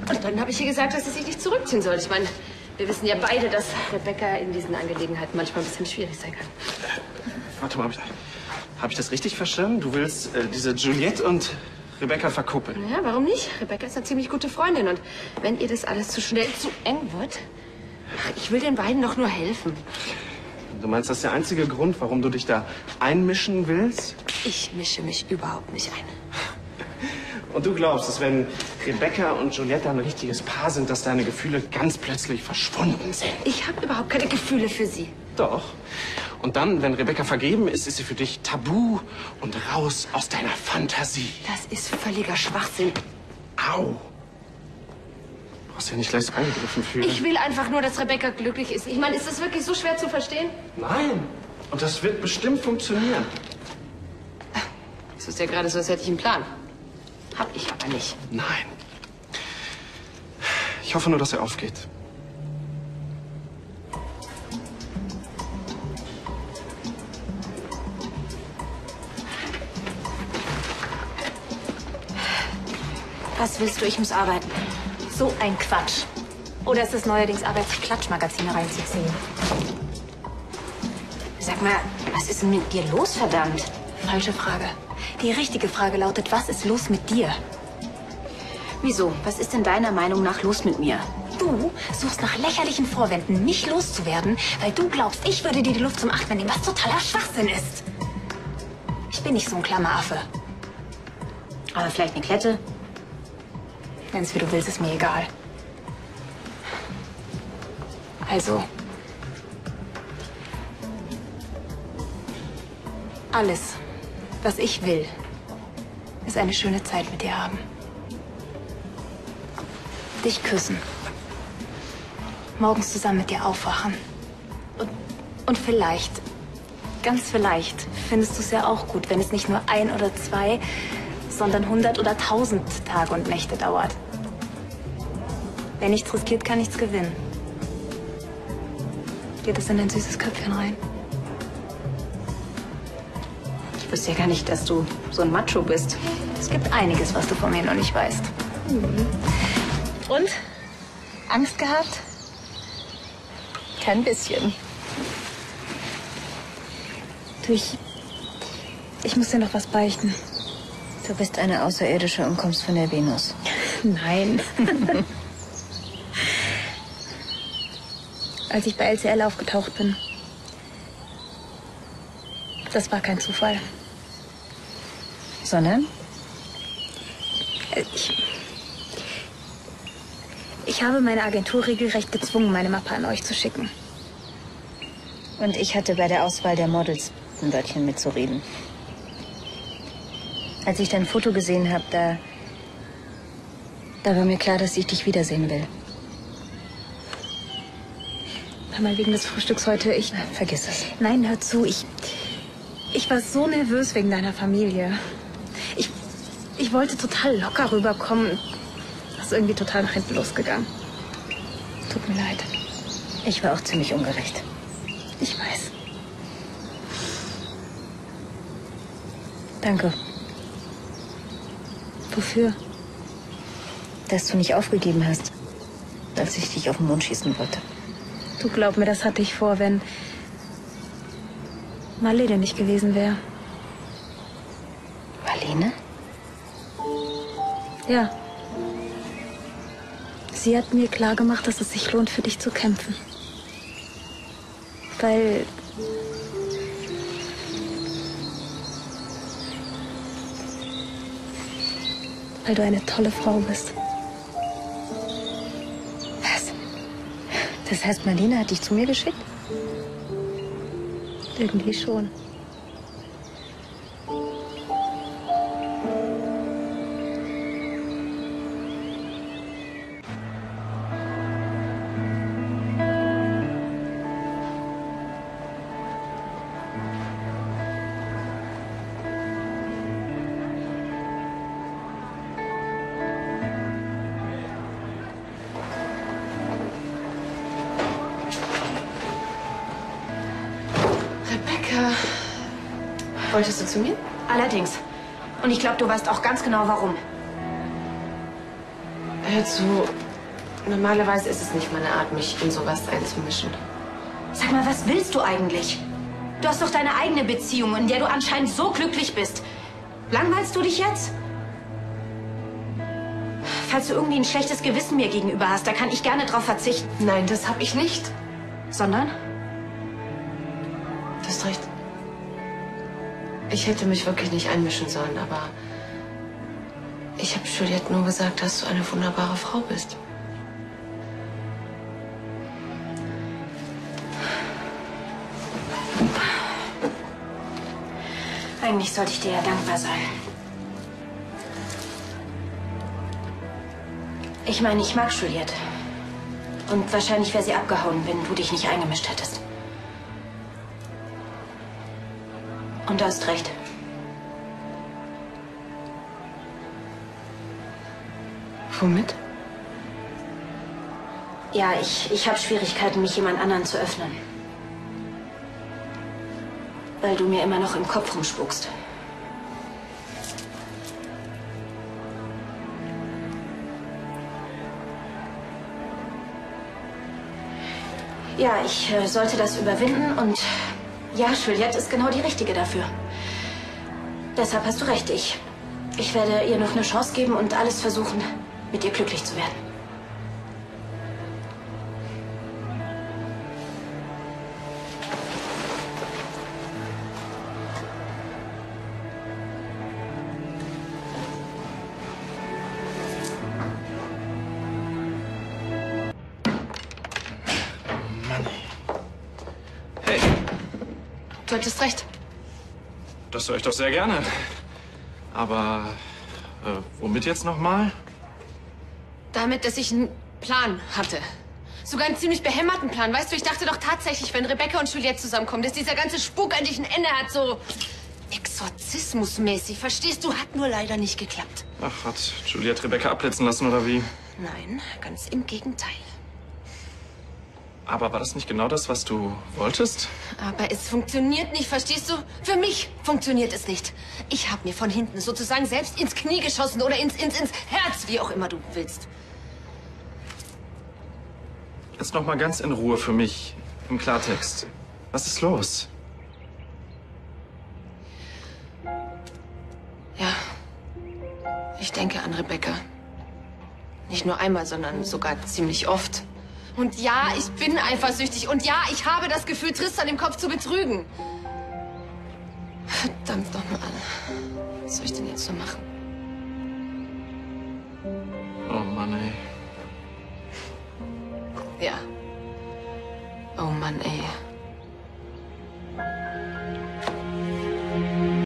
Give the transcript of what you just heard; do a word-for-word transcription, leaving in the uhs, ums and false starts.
Und dann habe ich ihr gesagt, dass sie sich nicht zurückziehen soll. Ich meine, wir wissen ja beide, dass Rebecca in diesen Angelegenheiten manchmal ein bisschen schwierig sein kann. Äh, warte mal, habe ich, hab ich das richtig verstanden? Du willst äh, diese Juliette und Rebecca verkuppeln? Ja, warum nicht? Rebecca ist eine ziemlich gute Freundin. Und wenn ihr das alles zu schnell zu eng wird, ich will den beiden doch nur helfen. Du meinst, das ist der einzige Grund, warum du dich da einmischen willst? Ich mische mich überhaupt nicht ein. Und du glaubst, dass wenn Rebecca und Juliette ein richtiges Paar sind, dass deine Gefühle ganz plötzlich verschwunden sind? Ich habe überhaupt keine Gefühle für sie. Doch. Und dann, wenn Rebecca vergeben ist, ist sie für dich tabu und raus aus deiner Fantasie. Das ist völliger Schwachsinn. Au. Du brauchst ja nicht gleich so angegriffen fühlen. Ich will einfach nur, dass Rebecca glücklich ist. Ich meine, ist das wirklich so schwer zu verstehen? Nein. Und das wird bestimmt funktionieren. Es ist ja gerade so, als hätte ich einen Plan. Hab ich aber nicht. Nein. Ich hoffe nur, dass er aufgeht. Was willst du? Ich muss arbeiten. So ein Quatsch. Oder ist es neuerdings Arbeit, sich Klatschmagazine reinzuziehen? Sag mal, was ist denn mit dir los, verdammt? Falsche Frage. Die richtige Frage lautet, was ist los mit dir? Wieso? Was ist denn deiner Meinung nach los mit mir? Du suchst nach lächerlichen Vorwänden, mich loszuwerden, weil du glaubst, ich würde dir die Luft zum Atmen nehmen, was totaler Schwachsinn ist. Ich bin nicht so ein Klammeraffe. Aber vielleicht eine Klette? Nenn's wie du willst, ist mir egal. Also, alles, was ich will, ist eine schöne Zeit mit dir haben. Dich küssen. Morgens zusammen mit dir aufwachen. Und, und vielleicht, ganz vielleicht, findest du es ja auch gut, wenn es nicht nur ein oder zwei, sondern hundert oder tausend Tage und Nächte dauert. Wer nichts riskiert, kann nichts gewinnen. Geht das in dein süßes Köpfchen rein? Ich wusste ja gar nicht, dass du so ein Macho bist. Es gibt einiges, was du von mir noch nicht weißt. Mhm. Und? Angst gehabt? Kein bisschen. Du, ich... Ich muss dir noch was beichten. Du bist eine Außerirdische und kommst von der Venus. Nein. Als ich bei L C L aufgetaucht bin. Das war kein Zufall. Sondern? Ich, ich habe meine Agentur regelrecht gezwungen, meine Mappe an euch zu schicken. Und ich hatte bei der Auswahl der Models ein Wörtchen mitzureden. Als ich dein Foto gesehen habe, da, da war mir klar, dass ich dich wiedersehen will. Hör mal, wegen des Frühstücks heute, ich... Vergiss es. Nein, hör zu, ich... Ich war so nervös wegen deiner Familie. Ich... Ich wollte total locker rüberkommen. Das ist irgendwie total nach hinten losgegangen. Tut mir leid. Ich war auch ziemlich ungerecht. Ich weiß. Danke. Wofür? Dass du nicht aufgegeben hast, als ich dich auf den Mond schießen wollte. Du glaub mir, das hatte ich vor, wenn Marlene nicht gewesen wäre. Marlene? Ja. Sie hat mir klargemacht, dass es sich lohnt, für dich zu kämpfen. Weil... Weil du eine tolle Frau bist. Was? Das heißt, Marlene hat dich zu mir geschickt? Irgendwie schon. Wolltest du zu mir? Allerdings. Und ich glaube, du weißt auch ganz genau, warum. Hör zu. Normalerweise ist es nicht meine Art, mich in sowas einzumischen. Sag mal, was willst du eigentlich? Du hast doch deine eigene Beziehung, in der du anscheinend so glücklich bist. Langweilst du dich jetzt? Falls du irgendwie ein schlechtes Gewissen mir gegenüber hast, da kann ich gerne drauf verzichten. Nein, das habe ich nicht. Sondern? Du hast recht. Ich hätte mich wirklich nicht einmischen sollen, aber ich habe Juliette nur gesagt, dass du eine wunderbare Frau bist. Eigentlich sollte ich dir ja dankbar sein. Ich meine, ich mag Juliette. Und wahrscheinlich wäre sie abgehauen, wenn du dich nicht eingemischt hättest. Und du hast recht. Womit? Ja, ich, ich habe Schwierigkeiten, mich jemand anderen zu öffnen. Weil du mir immer noch im Kopf rumspukst. Ja, ich äh, sollte das überwinden und ja, Juliette ist genau die Richtige dafür. Deshalb hast du recht, ich, ich werde ihr noch eine Chance geben und alles versuchen, mit ihr glücklich zu werden. Hey, Du hattest recht. das höre ich doch sehr gerne. Aber äh, womit jetzt nochmal? Damit, dass ich einen Plan hatte. Sogar einen ziemlich behämmerten Plan. Weißt du, ich dachte doch tatsächlich, wenn Rebecca und Juliette zusammenkommen, dass dieser ganze Spuk endlich ein Ende hat, so exorzismusmäßig. Verstehst du? Hat nur leider nicht geklappt. Ach, hat Juliette Rebecca abblitzen lassen oder wie? Nein, ganz im Gegenteil. Aber war das nicht genau das, was du wolltest? Aber es funktioniert nicht, verstehst du? Für mich funktioniert es nicht. Ich habe mir von hinten sozusagen selbst ins Knie geschossen oder ins, ins, ins Herz, wie auch immer du willst. Jetzt noch mal ganz in Ruhe für mich, im Klartext. Was ist los? Ja, ich denke an Rebecca. Nicht nur einmal, sondern sogar ziemlich oft. Und ja, ich bin eifersüchtig. Und ja, ich habe das Gefühl, Tristan im Kopf zu betrügen. Verdammt nochmal. Was soll ich denn jetzt so machen? Oh Mann, ey. Ja. Oh Mann, ey.